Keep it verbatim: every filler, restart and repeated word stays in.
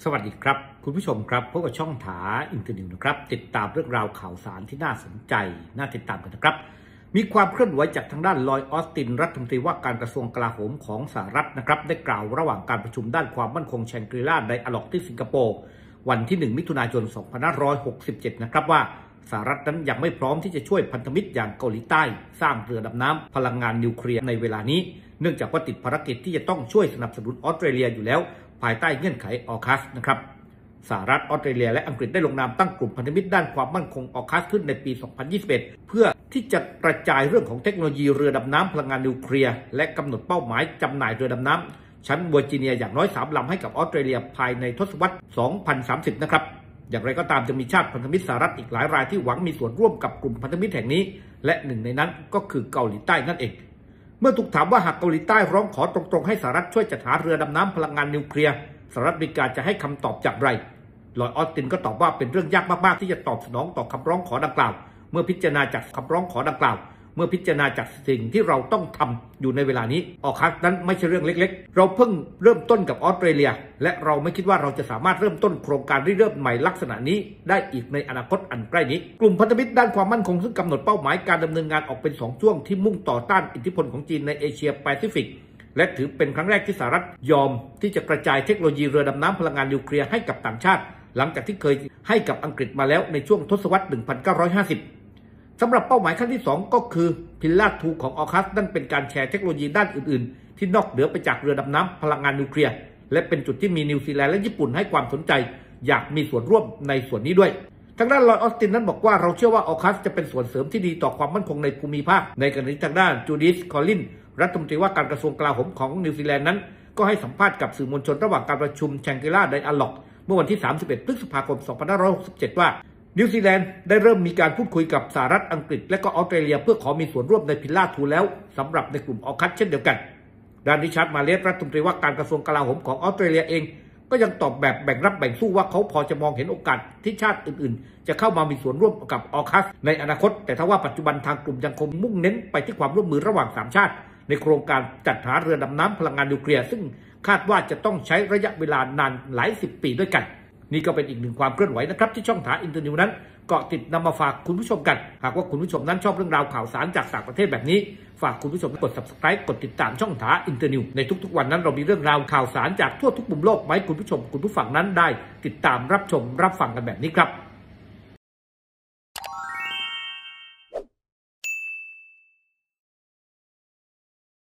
วัสดีครับคุณผู้ชมครับพบกับช่องถาอินเตอร์นิวนะครับติดตามเรื่องราวข่าวสารที่น่าสนใจน่าติดตามกันนะครับมีความเคลื่อนไหวจากทางด้านลอยออสตินรัฐมนตรีว่าการกระทรวงกลาโหมของสหรัฐนะครับได้กล่าวระหว่างการประชุมด้านความมั่นคงแชงกรีลาไดอะล็อกที่สิงคโปร์วันที่หนึ่งมิถุนายนสองพันห้าร้อยหกสิบเจ็ดนะครับว่าสหรัฐนั้นยังไม่พร้อมที่จะช่วยพันธมิตรอย่างเกาหลีใต้สร้างเรือดำน้ำพลังงานนิวเคลียร์ในเวลานี้เนื่องจากว่าติดภารกิจที่จะต้องช่วยสนับสนุนออสเตรเลียอยู่แล้วภายใต้เงื่อนไขออคัสนะครับสหรัฐออสเตรเลียและอังกฤษได้ลงนามตั้งกลุ่มพันธมิตรด้านความมั่นคงออคัสขึ้นในปี สองพันยี่สิบเอ็ด เพื่อที่จะกระจายเรื่องของเทคโนโลยีเรือดำน้ำพลังงานนิวเคลียร์และกำหนดเป้าหมายจำหน่ายเรือดำน้ำชั้นเวอร์จิเนียอย่างน้อยสามลำให้กับออสเตรเลียภายในทศวรรษ สองพันสามสิบ นะครับอย่างไรก็ตามจะมีชาติพันธมิตรสหรัฐอีกหลายรายที่หวังมีส่วนร่วมกับกลุ่มพันธมิตรแห่งนี้และหนึ่งในนั้นก็คือเกาหลีใต้นั่นเองเมื่อถูกถามว่าหากเกาหลีใต้ร้องขอตรงๆให้สหรัฐช่วยจัดหาเรือดำน้ำพลังงานนิวเคลียร์สหรัฐอเมริกาจะให้คำตอบอย่างไรลอยออสตินก็ตอบว่าเป็นเรื่องยากมากๆที่จะตอบสนองต่อคำร้องขอดังกล่าวเมื่อพิจารณาจากคำร้องขอดังกล่าวเมื่อพิจารณาจากสิ่งที่เราต้องทำอยู่ในเวลานี้ออคัสนั้นไม่ใช่เรื่องเล็กๆเราเพิ่งเริ่มต้นกับออสเตรเลียและเราไม่คิดว่าเราจะสามารถเริ่มต้นโครงการริเริ่มใหม่ลักษณะนี้ได้อีกในอนาคตอันใกล้นี้กลุ่มพันธมิตรด้านความมั่นคงซึ่งกำหนดเป้าหมายการดำเนินงานออกเป็นสองช่วงที่มุ่งต่อต้านอิทธิพลของจีนในเอเชียแปซิฟิกและถือเป็นครั้งแรกที่สหรัฐยอมที่จะกระจายเทคโนโลยีเรือดำน้ำพลังงานนิวเคลียร์ให้กับต่างชาติหลังจากที่เคยให้กับอังกฤษมาแล้วในช่วงทศวรรษ หนึ่งพันเก้าร้อยห้าสิบ สำหรับเป้าหมายขั้นที่สองก็คือพิลล่าทูของออคัสนั่นเป็นการแชร์เทคโนโลยีด้านอื่นๆที่นอกเหนือไปจากเรือดำน้ำพลังงานนิวเคลียร์และเป็นจุดที่มีนิวซีแลนด์และญี่ปุ่นให้ความสนใจอยากมีส่วนร่วมในส่วนนี้ด้วยทางด้านลอยออสตินนั้นบอกว่าเราเชื่อว่าออคัสจะเป็นส่วนเสริมที่ดีต่อความมั่นคงในภูมิภาคในกรณีทางด้านจูดิสคอลลินรัฐมนตรีว่าการกระทรวงกลาโหมของนิวซีแลนด์นั้นก็ให้สัมภาษณ์กับสื่อมวลชนระหว่างการประชุมแชงกรีลาไดอะล็อกเมื่อวันที่สามสิบเอ็ดพฤษภาคมสองพันห้าร้อยหกสิบเจ็ดว่านิวซีแลนด์ได้เริ่มมีการพูดคุยกับสหรัฐอังกฤษและก็ออสเตรเลียเพื่อขอมีส่วนร่วมในพิลล่าทูแล้วสำหรับในกลุ่มออคัสเช่นเดียวกันด้านริชาร์ดมาเลสรัฐมนตรีว่าการกระทรวงกลาโหมของออสเตรเลียเองก็ยังตอบแบบแบ่งรับแบ่งสู้ว่าเขาพอจะมองเห็นโอกาสที่ชาติอื่นๆจะเข้ามามีส่วนร่วมกับออคัสในอนาคตแต่ถ้าว่าปัจจุบันทางกลุ่มยังคงมุ่งเน้นไปที่ความร่วมมือระหว่างสามชาติในโครงการจัดหาเรือดำน้ำพลังงานนิวเคลียร์ซึ่งคาดว่าจะต้องใช้ระยะเวลานานหลายสิบปีด้วยกันนี่ก็เป็นอีกหนึ่งความเคลื่อนไหวนะครับที่ช่องถาอินเตอร์นิวนั้นเกาะติดนำมาฝากคุณผู้ชมกันหากว่าคุณผู้ชมนั้นชอบเรื่องราวข่าวสารจากต่างประเทศแบบนี้ฝากคุณผู้ชมกด ซับสไครบ์ กดติดตามช่องถาอินเตอร์นิวในทุกๆวันนั้นเรามีเรื่องราวข่าวสารจากทั่วทุกมุมโลกมาให้คุณผู้ชมคุณผู้ฟังนั้นได้ติดตามรับชมรับฟังกันแบบนี้ครับ